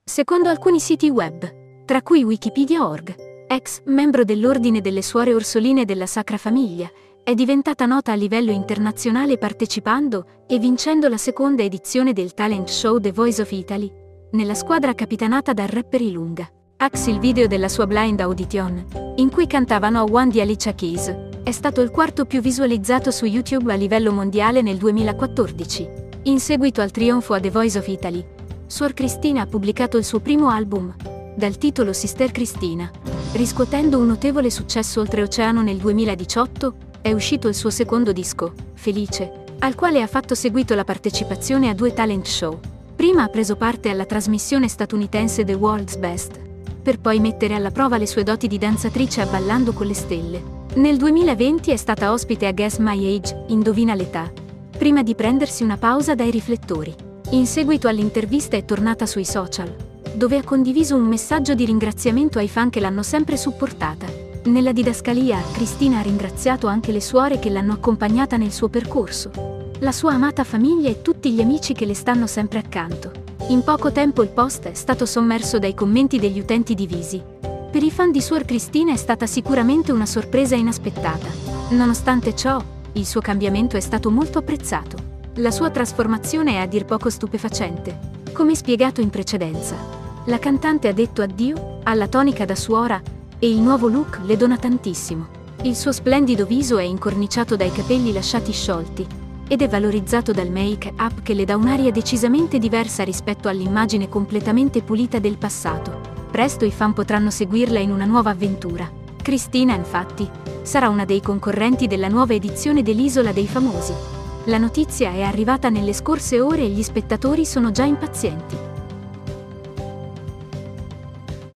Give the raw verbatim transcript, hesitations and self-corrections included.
Secondo alcuni siti web, tra cui Wikipedia punto org, ex membro dell'Ordine delle Suore Orsoline della Sacra Famiglia, è diventata nota a livello internazionale partecipando e vincendo la seconda edizione del talent show The Voice of Italy, nella squadra capitanata dal rapper Ilunga. Ax il video della sua blind audition, in cui cantava No One di Alicia Keys, è stato il quarto più visualizzato su YouTube a livello mondiale nel duemilaquattordici. In seguito al trionfo a The Voice of Italy, Suor Cristina ha pubblicato il suo primo album, dal titolo Sister Cristina. Riscuotendo un notevole successo oltreoceano nel duemiladiciotto, è uscito il suo secondo disco, Felice, al quale ha fatto seguito la partecipazione a due talent show. Prima ha preso parte alla trasmissione statunitense The World's Best, per poi mettere alla prova le sue doti di danzatrice a Ballando con le Stelle. Nel duemilaventi è stata ospite a Guess My Age, Indovina l'età, prima di prendersi una pausa dai riflettori. In seguito all'intervista è tornata sui social, dove ha condiviso un messaggio di ringraziamento ai fan che l'hanno sempre supportata. Nella didascalia, Cristina ha ringraziato anche le suore che l'hanno accompagnata nel suo percorso, la sua amata famiglia e tutti gli amici che le stanno sempre accanto. In poco tempo il post è stato sommerso dai commenti degli utenti divisi. Per i fan di Suor Cristina è stata sicuramente una sorpresa inaspettata. Nonostante ciò, il suo cambiamento è stato molto apprezzato. La sua trasformazione è a dir poco stupefacente. Come spiegato in precedenza, la cantante ha detto addio alla tonica da suora e il nuovo look le dona tantissimo. Il suo splendido viso è incorniciato dai capelli lasciati sciolti ed è valorizzato dal make-up che le dà un'aria decisamente diversa rispetto all'immagine completamente pulita del passato. Presto i fan potranno seguirla in una nuova avventura. Cristina, infatti, sarà una dei concorrenti della nuova edizione dell'Isola dei Famosi. La notizia è arrivata nelle scorse ore e gli spettatori sono già impazienti.